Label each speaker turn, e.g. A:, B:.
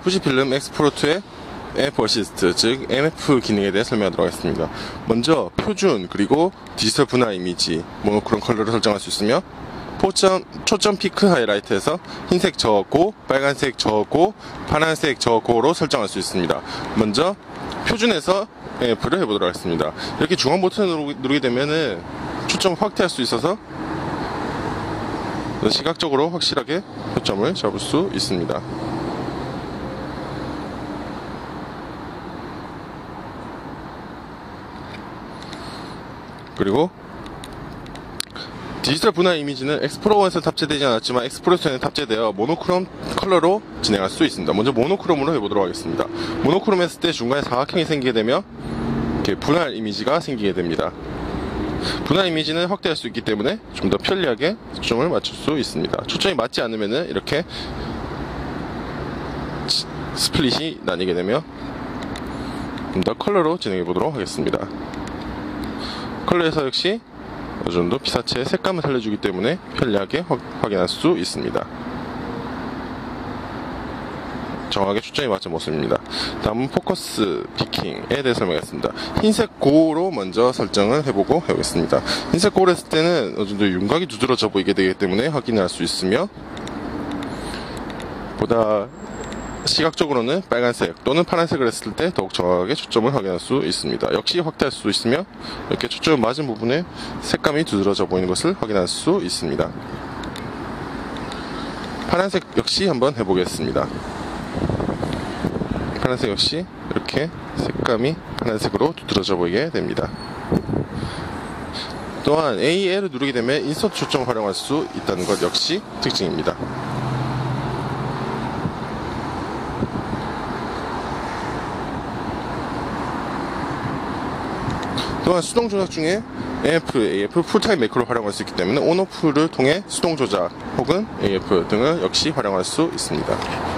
A: 후지필름 엑스포르트의 퍼시스트, 즉 MF 기능에 대해 설명하도록 하겠습니다. 먼저 표준 그리고 디지털 분할 이미지 모노크롬 컬러를 설정할 수 있으며 초점 피크 하이라이트에서 흰색 저고, 빨간색 저고, 파란색 저고로 설정할 수 있습니다. 먼저 표준에서 MF를 해보도록 하겠습니다. 이렇게 중앙 버튼을 누르게 되면은 초점을 확대할 수 있어서 시각적으로 확실하게 초점을 잡을 수 있습니다. 그리고 디지털 분할 이미지는 엑스플로러에서 탑재되지 않았지만 엑스프레소에는 탑재되어 모노크롬 컬러로 진행할 수 있습니다. 먼저 모노크롬으로 해보도록 하겠습니다. 모노크롬 했을 때 중간에 사각형이 생기게 되며 이렇게 분할 이미지가 생기게 됩니다. 분할 이미지는 확대할 수 있기 때문에 좀 더 편리하게 초점을 맞출 수 있습니다. 초점이 맞지 않으면은 이렇게 스플릿이 나뉘게 되며 좀 더 컬러로 진행해 보도록 하겠습니다. 컬러에서 역시 어느 정도 피사체의 색감을 살려주기 때문에 편리하게 확인할 수 있습니다. 정확하게 초점이 맞은 모습입니다. 다음은 포커스 피킹에 대해 설명하겠습니다. 흰색 고로 먼저 설정을 해보고 해보겠습니다. 흰색 고를 했을 때는 어느 정도 윤곽이 두드러져 보이게 되기 때문에 확인할 수 있으며, 보다 시각적으로는 빨간색 또는 파란색을 했을 때 더욱 정확하게 초점을 확인할 수 있습니다. 역시 확대할 수 있으며 이렇게 초점을 맞은 부분에 색감이 두드러져 보이는 것을 확인할 수 있습니다. 파란색 역시 한번 해보겠습니다. 파란색 역시 이렇게 색감이 파란색으로 두드러져 보이게 됩니다. 또한 AL을 누르게 되면 인서트 초점을 활용할 수 있다는 것 역시 특징입니다. 또한 수동 조작 중에 AF, AF, 풀타임 매크로 활용할 수 있기 때문에 온오프를 통해 수동 조작 혹은 AF 등을 역시 활용할 수 있습니다.